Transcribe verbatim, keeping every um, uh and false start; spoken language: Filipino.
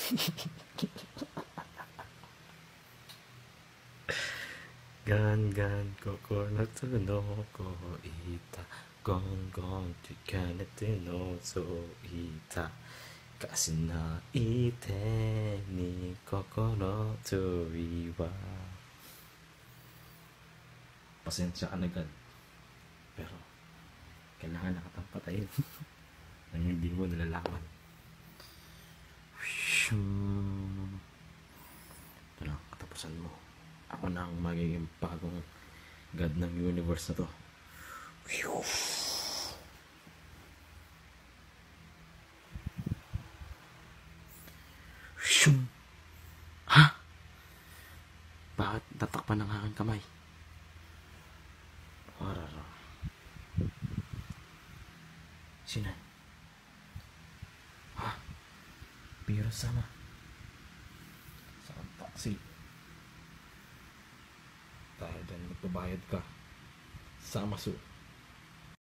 ガンガン心のこいたゴンゴンとかねて覗いたかしない手に心といわ. Pasensya ka na agad, pero kailangan nakatampatayin nang hindi mo nalalaman. Ito na, katapusan mo. Ako na ang magiging bagong god ng universe na to. Ha? Bakit tatakpan ng aking kamay? Warara. Sino? Ha? Beerus sama. Saan taxi? Dahil dyan magbabayad ka. Zamasu.